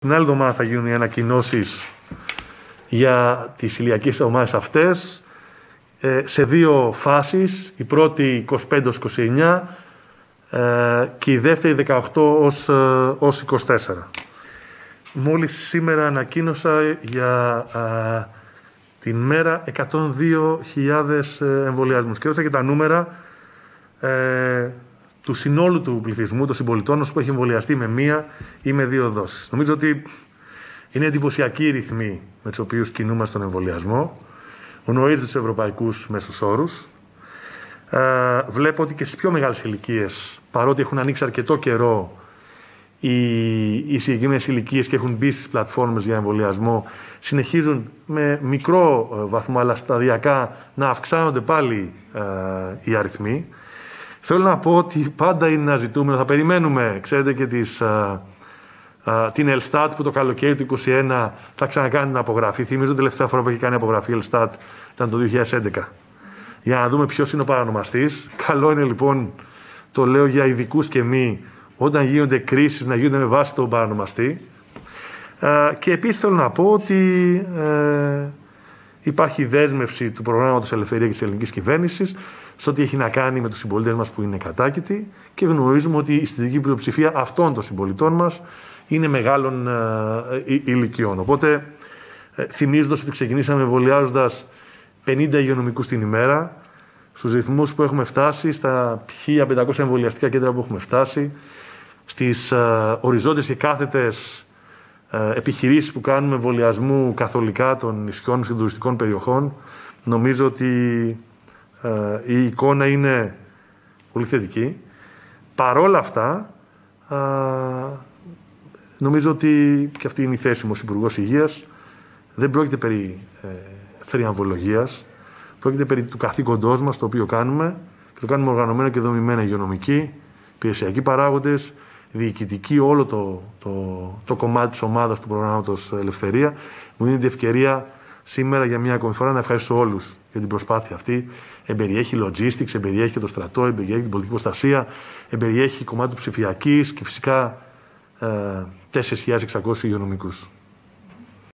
Την άλλη εβδομάδα θα γίνουν οι ανακοινώσεις για τις ηλιακές ομάδες αυτές σε δύο φάσεις. Η πρώτη 25-29 και η δεύτερη 18 24. Μόλις σήμερα ανακοίνωσα για την μέρα 102.000 εμβολιασμούς. Και έδωσα και τα νούμερα του συνόλου του πληθυσμού, των συμπολιτών μας που έχει εμβολιαστεί με μία ή με δύο δόσεις. Νομίζω ότι είναι εντυπωσιακοί οι ρυθμοί με τους οποίους κινούμαστε στον εμβολιασμό. Γνωρίζετε τους ευρωπαϊκούς μέσους όρους. Βλέπω ότι και στις πιο μεγάλες ηλικίες, παρότι έχουν ανοίξει αρκετό καιρό οι συγκεκριμένες ηλικίες και έχουν μπει στις πλατφόρμες για εμβολιασμό, συνεχίζουν με μικρό βαθμό αλλά σταδιακά να αυξάνονται πάλι οι αριθμοί. Θέλω να πω ότι πάντα είναι ένα ζητούμενο. Θα περιμένουμε, ξέρετε, και την Ελστάτ που το καλοκαίρι του 2021 θα ξανακάνει την απογραφή. Θυμίζω την τελευταία φορά που έχει κάνει απογραφή η Ελστάτ ήταν το 2011. Για να δούμε ποιος είναι ο παρανομαστής. Καλό είναι λοιπόν, το λέω για ειδικούς και μη, όταν γίνονται κρίσεις να γίνονται με βάση τον παρανομαστή. Και επίσης θέλω να πω ότι υπάρχει δέσμευση του προγράμματος Ελευθερία και της ελληνικής κυβέρνησης σε ό,τι έχει να κάνει με τους συμπολίτες μας που είναι κατάκητοι και γνωρίζουμε ότι η συντηρητική πλειοψηφία αυτών των συμπολιτών μας είναι μεγάλων ηλικιών. Οπότε, θυμίζοντας ότι ξεκινήσαμε εμβολιάζοντας 50 υγειονομικούς την ημέρα, στους ρυθμούς που έχουμε φτάσει, στα 1500 εμβολιαστικά κέντρα που έχουμε φτάσει, στις οριζόντιες και κάθετες επιχειρήσεις που κάνουμε εμβολιασμού καθολικά των νησιών και των τουριστικών περιοχών, νομίζω ότι η εικόνα είναι πολύ θετική. Παρόλα αυτά, νομίζω ότι και αυτή είναι η θέση μου ως Υπουργός Υγείας. Δεν πρόκειται περί θριαμβολογίας. Πρόκειται περί του καθήκοντός μας, το οποίο κάνουμε και το κάνουμε οργανωμένα και δομημένα, υγειονομικοί, υπηρεσιακοί παράγοντες, διοικητικοί, όλο το κομμάτι της ομάδας του προγράμματος Ελευθερία. Μου δίνει την ευκαιρία σήμερα για μια ακόμη φορά να ευχαριστήσω όλους για την προσπάθεια αυτή. Εμπεριέχει logistics, εμπεριέχει και το στρατό, εμπεριέχει την πολιτική προστασία, εμπεριέχει κομμάτι του ψηφιακής και φυσικά 4.600 υγειονομικούς.